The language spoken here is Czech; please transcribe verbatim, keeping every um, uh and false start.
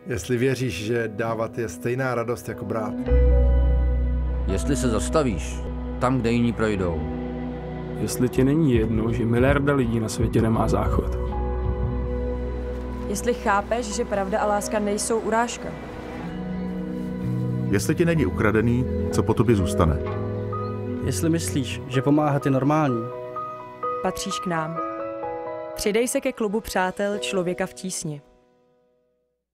Jestli věříš, že dávat je stejná radost jako brát. Jestli se zastavíš tam, kde jiní projdou. Jestli ti není jedno, že miliarda lidí na světě nemá záchod. Jestli chápeš, že pravda a láska nejsou urážka. Jestli ti není ukradený, co po tobě zůstane. Jestli myslíš, že pomáhat je normální. Patříš k nám. Přidej se ke klubu přátel Člověka v tísni.